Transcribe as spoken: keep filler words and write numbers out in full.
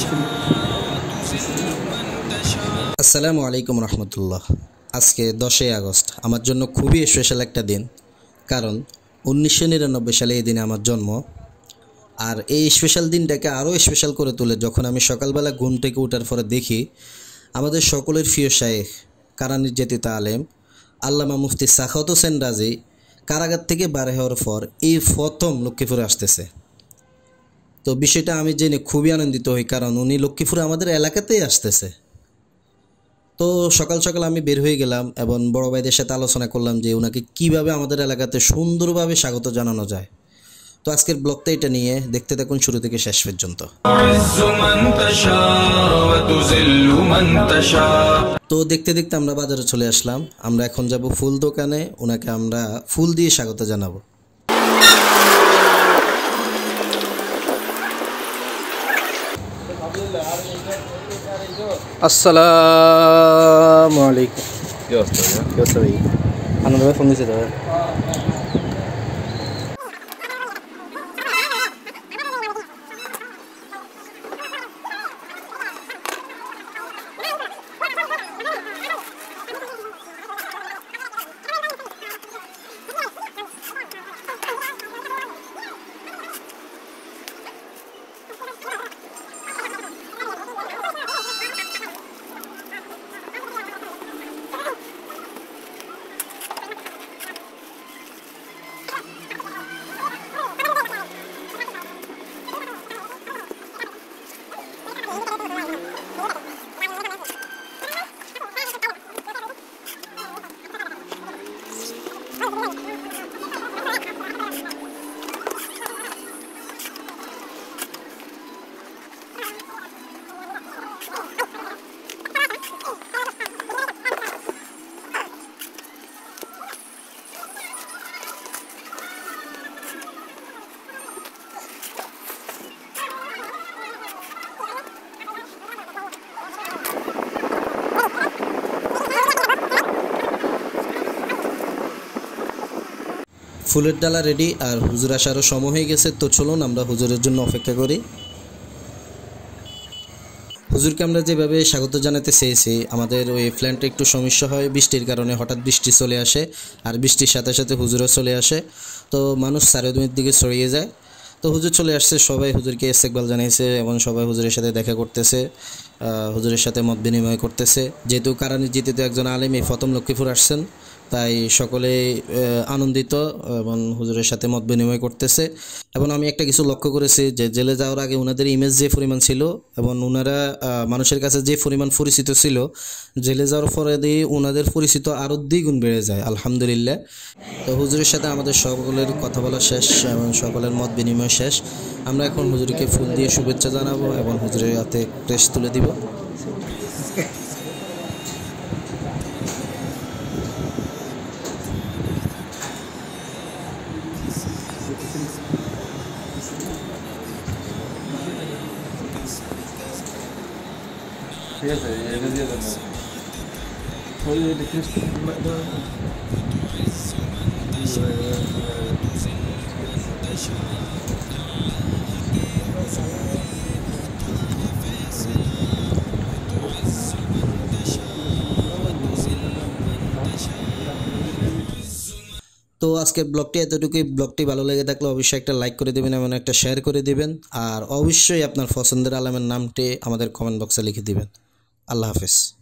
আসসালামু আলাইকুম রহমতুল্লাহ। আজকে দশই আগস্ট আমার জন্য খুবই স্পেশাল একটা দিন, কারণ উনিশশো নিরানব্বই সালে এই দিনে আমার জন্ম। আর এই স্পেশাল দিনটাকে আরও স্পেশাল করে তোলে যখন আমি সকালবেলা ঘুম থেকে ওঠার পরে দেখি আমাদের সকলের প্রিয় শায়েখ কারা নির্যাতিত আলেম আল্লামা মুফতি সাখাওয়াত হোসেন রাজি কারাগার থেকে বার হওয়ার পর এই প্রথম লক্ষ্মীপুরে আসতেছে। তো বিষয়টা আমি জেনে খুবই আনন্দিত হই, কারণ উনি লক্ষ্মীপুরে আমাদের এলাকাতেই আসতেছে। তো সকাল সকাল আমি বের হয়ে গেলাম এবং বড় ভাইদের সাথে আলোচনা করলাম যে ওনাকে কীভাবে আমাদের এলাকাতে সুন্দরভাবে স্বাগত জানানো যায়। তো আজকের ব্লগটা এটা নিয়ে দেখতে থাকুন শুরু থেকে শেষ পর্যন্ত। তো দেখতে দেখতে আমরা বাজারে চলে আসলাম। আমরা এখন যাব ফুল দোকানে, ওনাকে আমরা ফুল দিয়ে স্বাগত জানাবো। আসসালামু আলাইকুম। কি অবস্থা কি অবস্থা ভাই? আনন্দ ভাই ফোন দিয়েছে তো? ফুলের ডালা রেডি আর হুজুর আসারও সময় হয়ে গেছে। তো চলুন আমরা হুজুরের জন্য অপেক্ষা করি। হুজুরকে আমরা যেভাবে স্বাগত জানাতে চেয়েছি, আমাদের ওই প্ল্যানটা একটু সমস্যা হয় বৃষ্টির কারণে। হঠাৎ বৃষ্টি চলে আসে আর বৃষ্টির সাথে সাথে হুজুরও চলে আসে, তো মানুষ চারিদিকের দিকে ছড়িয়ে যায়। তো হুজুর চলে আসছে, সবাই হুজুরকে ইস্তেকবাল জানিয়েছে এবং সবাই হুজুরের সাথে দেখা করতেছে, হুজুরের সাথে মত বিনিময় করতেছে। যেহেতু কারা নির্যাতিত একজন আলেম এই প্রথম লক্ষ্মীপুর আসছেন, তাই সকলে আনন্দিত এবং হুজুরের সাথে মত বিনিময় করতেছে। এবং আমি একটা কিছু লক্ষ্য করেছি যে জেলে যাওয়ার আগে ওনাদের ইমেজ যে পরিমাণ ছিল এবং ওনারা মানুষের কাছে যে পরিমাণ পরিচিত ছিল, জেলে যাওয়ার পরে দিয়ে ওনাদের পরিচিত আরও দ্বিগুণ বেড়ে যায় আলহামদুলিল্লাহ। তো হুজুরের সাথে আমাদের সকলের কথা বলা শেষ এবং সকলের মত বিনিময় শেষ। আমরা এখন হুজুরকে ফুল দিয়ে শুভেচ্ছা জানাবো এবং হুজুরের হাতে ক্রেস্ট তুলে দিব। ঠিক আছে, এটা দিয়ে দেন। তো আজকের ব্লগটি এতটুকুই। ব্লগটি ভালো লেগে থাকলে অবশ্যই একটা লাইক করে দেবেন এবং একটা শেয়ার করে দিবেন, আর অবশ্যই আপনার পছন্দের আলেমের নামটি আমাদের কমেন্ট বক্সে লিখে দিবেন। আল্লাহ হাফেজ।